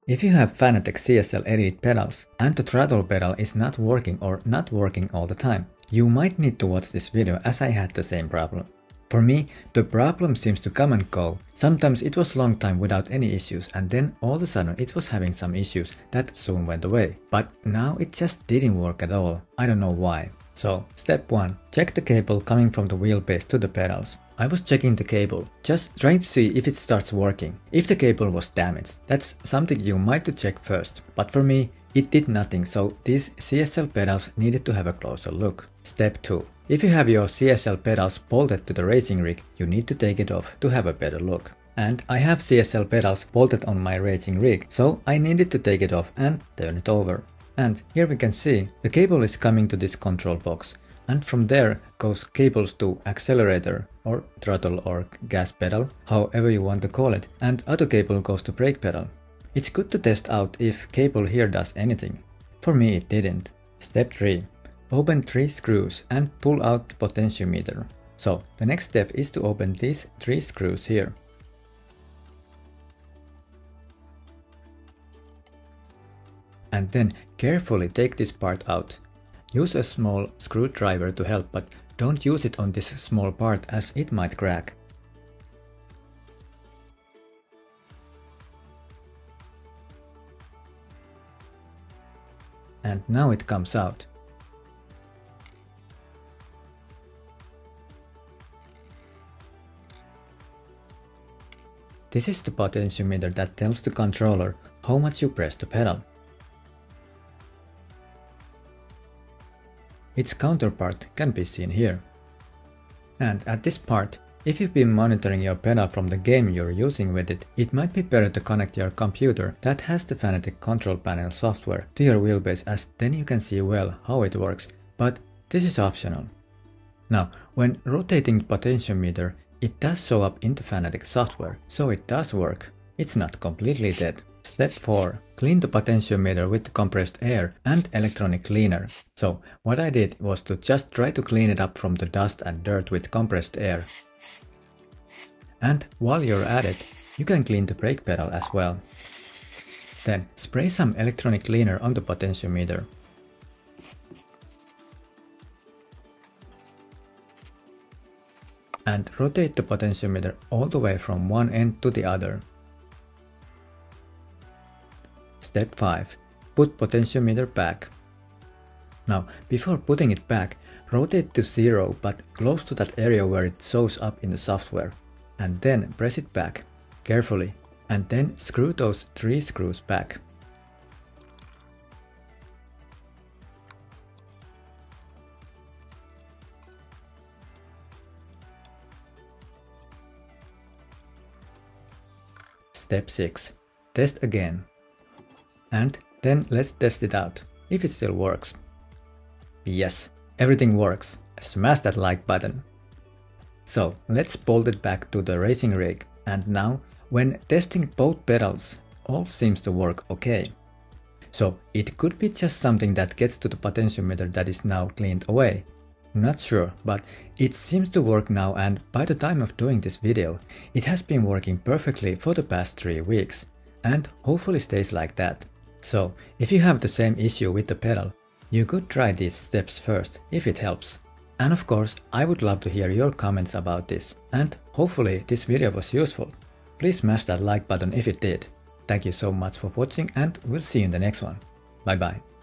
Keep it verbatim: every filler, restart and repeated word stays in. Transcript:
If you have Fanatec C S L Elite pedals and the throttle pedal is not working or not working all the time, you might need to watch this video as I had the same problem. For me, the problem seems to come and go. Sometimes it was long time without any issues and then all of a sudden it was having some issues that soon went away. But now it just didn't work at all. I don't know why. So, step one. Check the cable coming from the wheelbase to the pedals. I was checking the cable, just trying to see if it starts working. If the cable was damaged, that's something you might to check first. But for me, it did nothing, so these C S L pedals needed to have a closer look. Step two. If you have your C S L pedals bolted to the racing rig, you need to take it off to have a better look. And I have C S L pedals bolted on my racing rig, so I needed to take it off and turn it over. And here we can see the cable is coming to this control box, and from there goes cables to accelerator or throttle or gas pedal, however you want to call it, and other cable goes to brake pedal. It's good to test out if cable here does anything. For me it didn't. Step three. Open three screws and pull out the potentiometer. So the next step is to open these three screws here. And then carefully take this part out. Use a small screwdriver to help, but don't use it on this small part as it might crack. And now it comes out. This is the potentiometer that tells the controller how much you press the pedal. Its counterpart can be seen here. And at this part, if you've been monitoring your pedal from the game you're using with it, it might be better to connect your computer that has the Fanatec Control Panel software to your wheelbase, as then you can see well how it works, but this is optional. Now, when rotating the potentiometer, it does show up in the Fanatec software, so it does work. It's not completely dead. Step four. Clean the potentiometer with compressed air and electronic cleaner. So what I did was to just try to clean it up from the dust and dirt with compressed air. And while you're at it, you can clean the brake pedal as well. Then spray some electronic cleaner on the potentiometer. And rotate the potentiometer all the way from one end to the other. Step five. Put potentiometer back. Now, before putting it back, rotate to zero but close to that area where it shows up in the software. And then press it back, carefully, and then screw those three screws back. Step six. Test again. And then let's test it out, if it still works. Yes, everything works. Smash that like button. So let's bolt it back to the racing rig, and now when testing both pedals, all seems to work okay. So it could be just something that gets to the potentiometer that is now cleaned away. Not sure, but it seems to work now, and by the time of doing this video, it has been working perfectly for the past three weeks, and hopefully stays like that. So if you have the same issue with the pedal, you could try these steps first if it helps. And of course, I would love to hear your comments about this, and hopefully this video was useful. Please smash that like button if it did. Thank you so much for watching, and we'll see you in the next one. Bye bye.